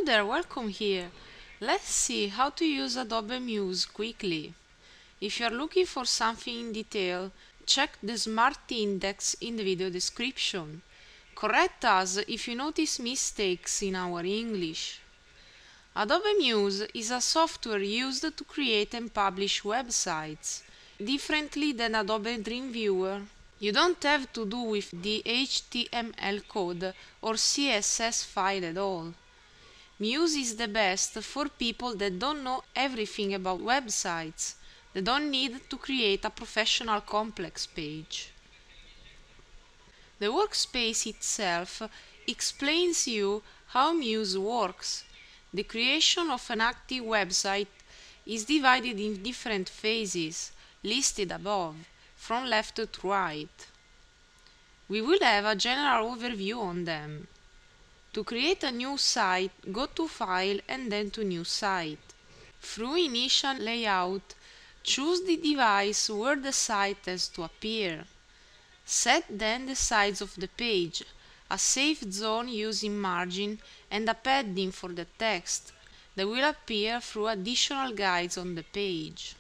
there, welcome here. Let's see how to use Adobe Muse quickly. If you are looking for something in detail, check the Smart Index in the video description. Correct us if you notice mistakes in our English. Adobe Muse is a software used to create and publish websites. Differently than Adobe Dreamweaver, you don't have to do with the HTML code or CSS file at all. Muse is the best for people that don't know everything about websites. They don't need to create a professional complex page. The workspace itself explains you how Muse works. The creation of an active website is divided in different phases, listed above, from left to right. We will have a general overview on them. To create a new site, go to File and then to New Site. Through Initial Layout, choose the device where the site has to appear. Set then the size of the page, a safe zone using margin and a padding for the text that will appear through additional guides on the page.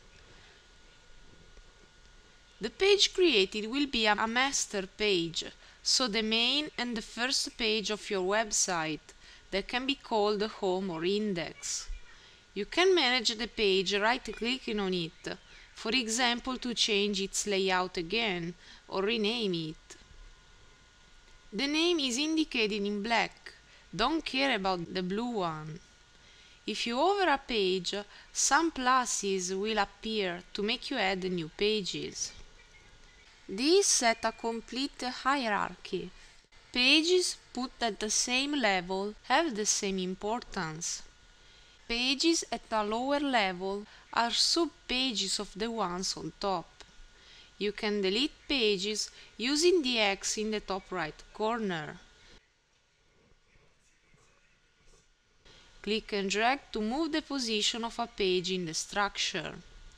The page created will be a master page, so the main and the first page of your website that can be called home or index. You can manage the page right-clicking on it, for example to change its layout again or rename it. The name is indicated in black, don't care about the blue one. If you hover a page, some pluses will appear to make you add new pages. These set a complete hierarchy. Pages put at the same level have the same importance. Pages at a lower level are sub-pages of the ones on top. You can delete pages using the X in the top right corner. Click and drag to move the position of a page in the structure.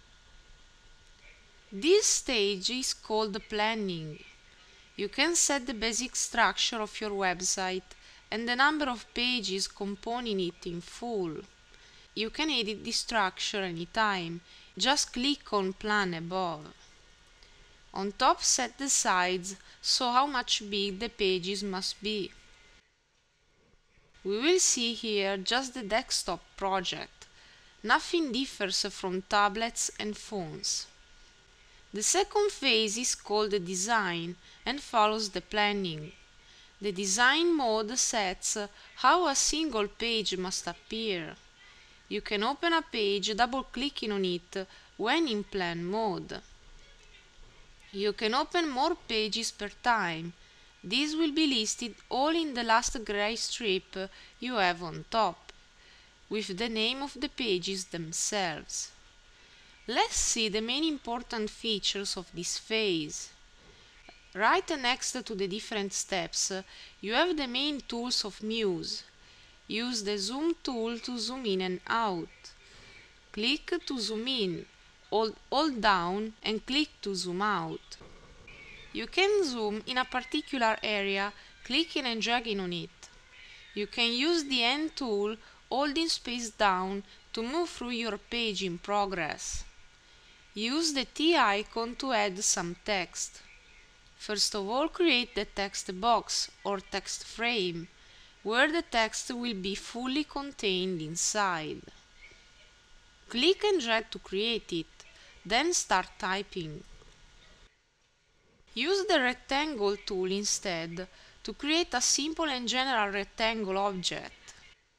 This stage is called planning. You can set the basic structure of your website and the number of pages composing it in full. You can edit the structure anytime, just click on Plan above. On top, set the size, so how much big the pages must be. We will see here just the desktop project. Nothing differs from tablets and phones. The second phase is called design and follows the planning. The design mode sets how a single page must appear. You can open a page double-clicking on it when in plan mode. You can open more pages per time. These will be listed all in the last gray strip you have on top, with the name of the pages themselves. Let's see the main important features of this phase. Right next to the different steps, you have the main tools of Muse. Use the Zoom tool to zoom in and out. Click to zoom in, hold down and click to zoom out. You can zoom in a particular area, clicking and dragging on it. You can use the N tool, holding space down, to move through your page in progress. Use the T icon to add some text. First of all, create the text box or text frame, where the text will be fully contained inside. Click and drag to create it, then start typing. Use the rectangle tool instead to create a simple and general rectangle object.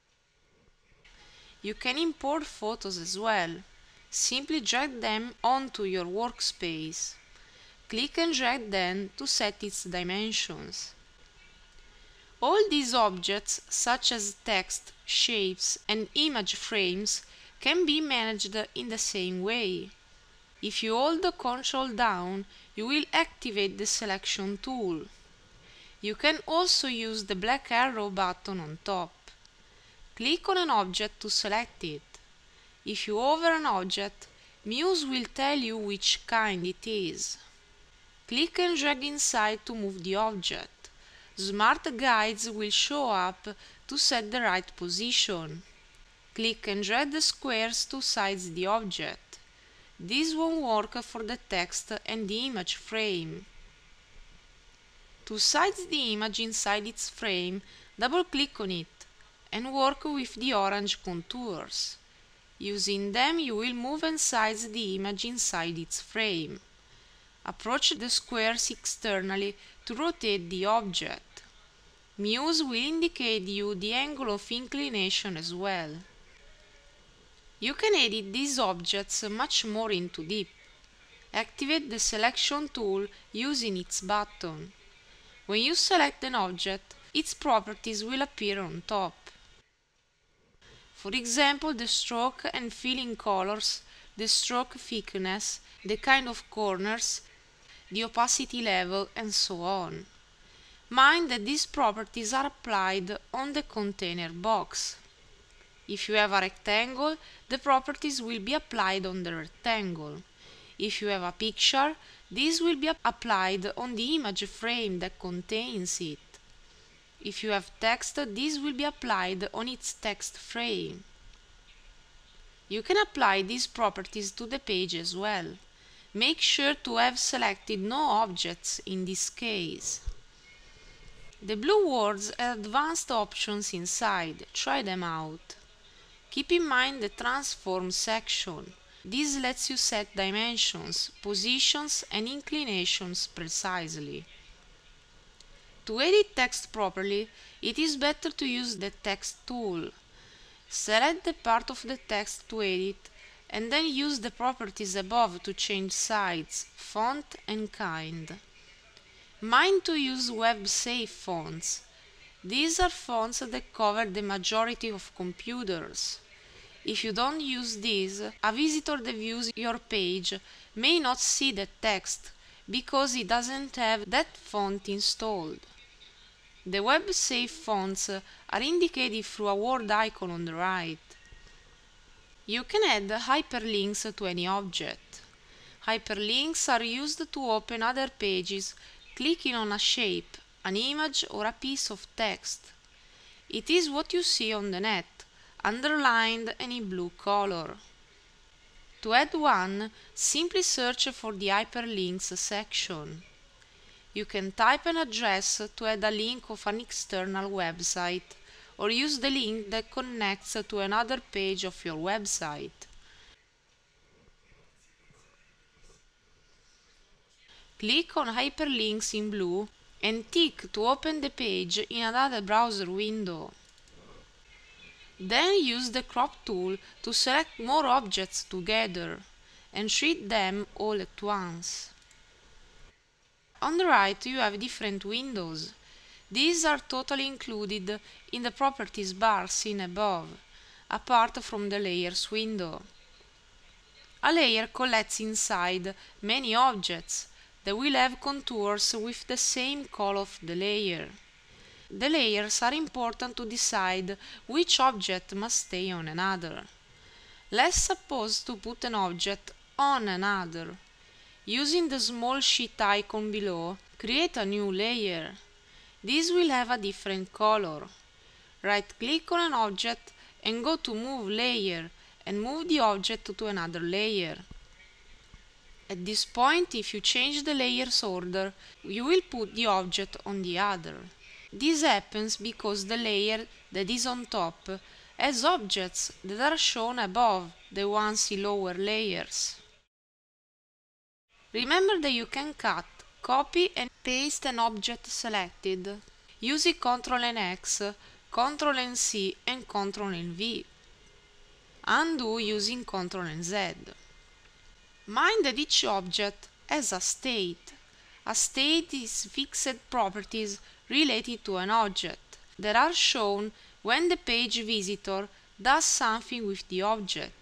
You can import photos as well. Simply drag them onto your workspace. Click and drag them to set its dimensions. All these objects, such as text, shapes, and image frames, can be managed in the same way. If you hold the Ctrl down, you will activate the selection tool. You can also use the black arrow button on top. Click on an object to select it. If you hover an object, Muse will tell you which kind it is. Click and drag inside to move the object. Smart guides will show up to set the right position. Click and drag the squares to size the object. This won't work for the text and the image frame. To size the image inside its frame, double-click on it and work with the orange contours. Using them, you will move and size the image inside its frame. Approach the squares externally to rotate the object. Muse will indicate you the angle of inclination as well. You can edit these objects much more into deep. Activate the selection tool using its button. When you select an object, its properties will appear on top. For example, the stroke and filling colors, the stroke thickness, the kind of corners, the opacity level, and so on. Mind that these properties are applied on the container box. If you have a rectangle, the properties will be applied on the rectangle. If you have a picture, these will be applied on the image frame that contains it. If you have text, these will be applied on its text frame. You can apply these properties to the page as well. Make sure to have selected no objects in this case. The blue words have advanced options inside. Try them out. Keep in mind the transform section. This lets you set dimensions, positions and inclinations precisely. To edit text properly, it is better to use the text tool. Select the part of the text to edit and then use the properties above to change size, font and kind. Mind to use web-safe fonts. These are fonts that cover the majority of computers. If you don't use these, a visitor that views your page may not see the text because it doesn't have that font installed. The web-safe fonts are indicated through a word icon on the right. You can add hyperlinks to any object. Hyperlinks are used to open other pages clicking on a shape, an image or a piece of text. It is what you see on the net, underlined and in blue color. To add one, simply search for the hyperlinks section. You can type an address to add a link of an external website, or use the link that connects to another page of your website. Click on hyperlinks in blue and tick to open the page in another browser window. Then use the crop tool to select more objects together and treat them all at once. On the right you have different windows. These are totally included in the properties bar seen above, apart from the layers window. A layer collects inside many objects that will have contours with the same color of the layer. The layers are important to decide which object must stay on another. Let's suppose to put an object on another. Using the small sheet icon below, create a new layer. This will have a different color. Right-click on an object and go to Move Layer and move the object to another layer. At this point, if you change the layer's order, you will put the object on the other. This happens because the layer that is on top has objects that are shown above the ones in lower layers. Remember that you can cut, copy and paste an object selected using Ctrl and X, Ctrl and C and Ctrl and V. Undo using Ctrl and Z. Mind that each object has a state. A state is fixed properties related to an object that are shown when the page visitor does something with the object.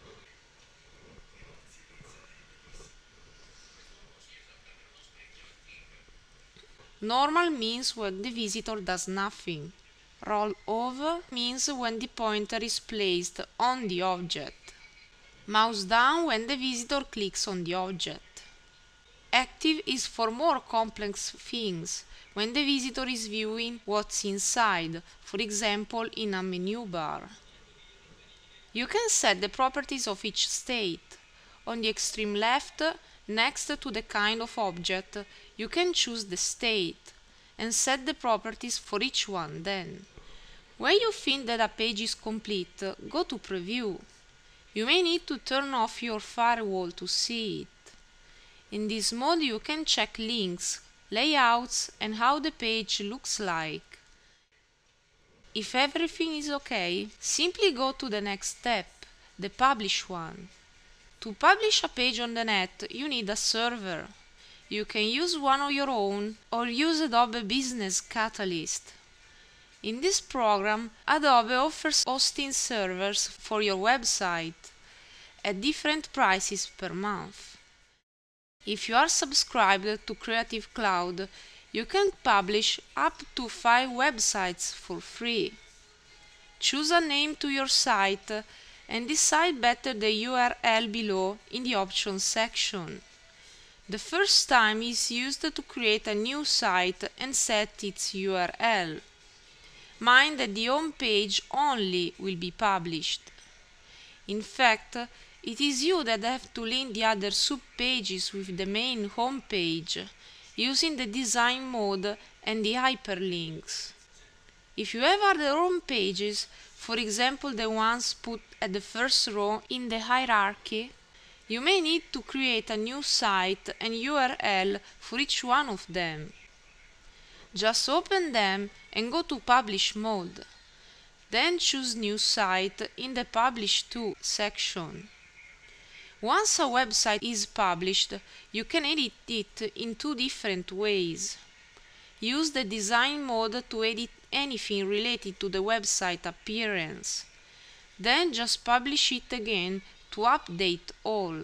Normal means when the visitor does nothing. Roll over means when the pointer is placed on the object. Mouse down when the visitor clicks on the object. Active is for more complex things, when the visitor is viewing what's inside, for example in a menu bar. You can set the properties of each state. On the extreme left, next to the kind of object, you can choose the state and set the properties for each one then. When you think that a page is complete, go to Preview. You may need to turn off your firewall to see it. In this mode you can check links, layouts and how the page looks like. If everything is okay, simply go to the next step, the Publish one. To publish a page on the net, you need a server. You can use one of your own or use Adobe Business Catalyst. In this program, Adobe offers hosting servers for your website at different prices per month. If you are subscribed to Creative Cloud, you can publish up to 5 websites for free. Choose a name to your site and decide better the URL below in the Options section. The first time is used to create a new site and set its URL. Mind that the home page only will be published. In fact, it is you that have to link the other sub-pages with the main home page, using the design mode and the hyperlinks. If you have other home pages, for example the ones put at the first row in the hierarchy, you may need to create a new site and URL for each one of them. Just open them and go to Publish mode. Then choose New Site in the Publish To section. Once a website is published, you can edit it in 2 different ways. Use the Design mode to edit anything related to the website appearance. Then just publish it again to update all.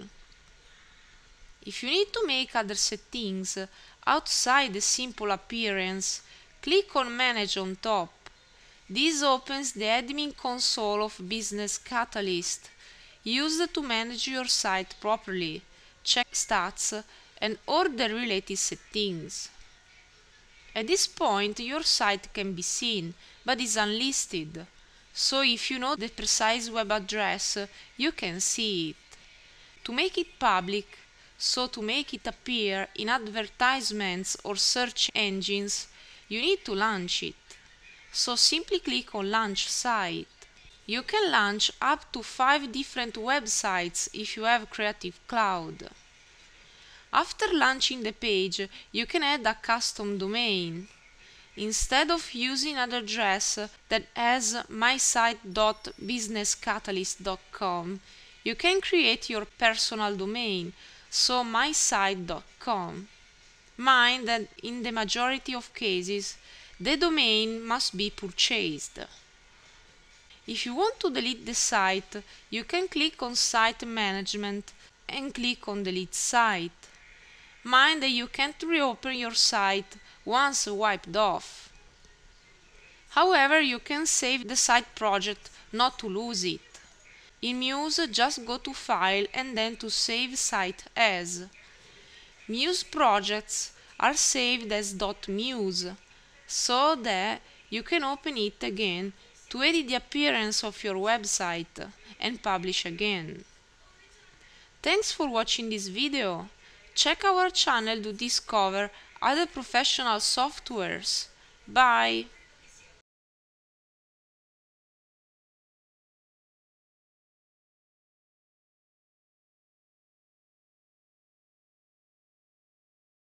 If you need to make other settings outside the simple appearance, click on Manage on top. This opens the admin console of Business Catalyst, used to manage your site properly, check stats, and order related settings. At this point, your site can be seen, but is unlisted, so if you know the precise web address, you can see it. To make it public, so to make it appear in advertisements or search engines, you need to launch it. So simply click on Launch Site. You can launch up to 5 different websites if you have Creative Cloud. After launching the page, you can add a custom domain. Instead of using an address that has mysite.businesscatalyst.com, you can create your personal domain, so mysite.com. Mind that in the majority of cases, the domain must be purchased. If you want to delete the site, you can click on Site Management and click on Delete Site. Mind that you can't reopen your site once wiped off. However, you can save the site project not to lose it. In Muse, just go to File and then to Save Site As. Muse projects are saved as .muse, so that you can open it again to edit the appearance of your website and publish again. Thanks for watching this video. Check our channel to discover other professional softwares. Bye!